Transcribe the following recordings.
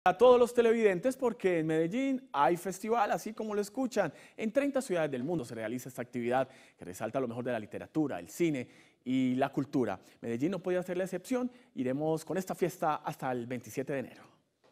A todos los televidentes, porque en Medellín hay festival, así como lo escuchan. En 30 ciudades del mundo se realiza esta actividad que resalta lo mejor de la literatura, el cine y la cultura. Medellín no podía ser la excepción. Iremos con esta fiesta hasta el 27 de enero.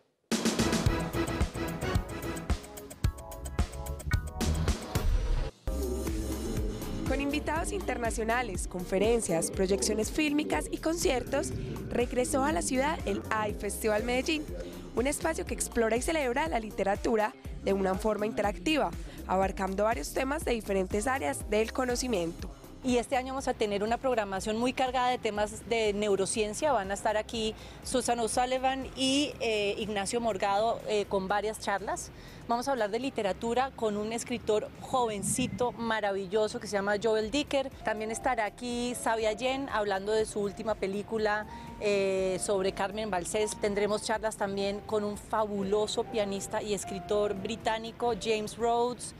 Con invitados internacionales, conferencias, proyecciones fílmicas y conciertos, regresó a la ciudad el iFestival Medellín, un espacio que explora y celebra la literatura de una forma interactiva, abarcando varios temas de diferentes áreas del conocimiento. Y este año vamos a tener una programación muy cargada de temas de neurociencia. Van a estar aquí Susan O'Sullivan y Ignacio Morgado con varias charlas. Vamos a hablar de literatura con un escritor jovencito, maravilloso, que se llama Joel Dicker. También estará aquí Sabia Yen hablando de su última película sobre Carmen Balcells. Tendremos charlas también con un fabuloso pianista y escritor británico, James Rhodes.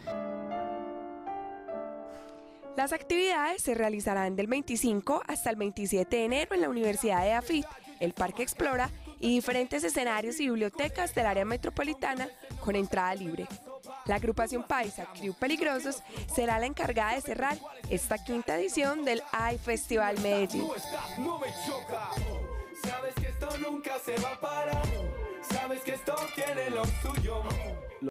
Las actividades se realizarán del 25 hasta el 27 de enero en la Universidad de Afit, el Parque Explora y diferentes escenarios y bibliotecas del área metropolitana con entrada libre. La agrupación paisa Crew Peligrosos será la encargada de cerrar esta quinta edición del iFestival Medellín. Sabes que esto nunca se va a parar, sabes que esto tiene lo suyo.